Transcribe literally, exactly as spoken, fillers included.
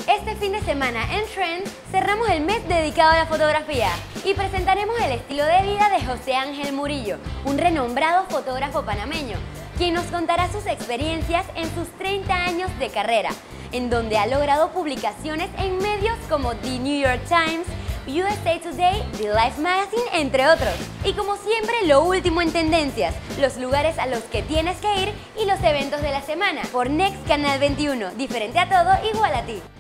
Este fin de semana en Trends cerramos el mes dedicado a la fotografía y presentaremos el estilo de vida de José Ángel Murillo, un renombrado fotógrafo panameño, quien nos contará sus experiencias en sus treinta años de carrera, en donde ha logrado publicaciones en medios como The New York Times, U S A Today, The Life Magazine, entre otros. Y como siempre, lo último en tendencias, los lugares a los que tienes que ir y los eventos de la semana, por Next Canal veintiuno, diferente a todo, igual a ti.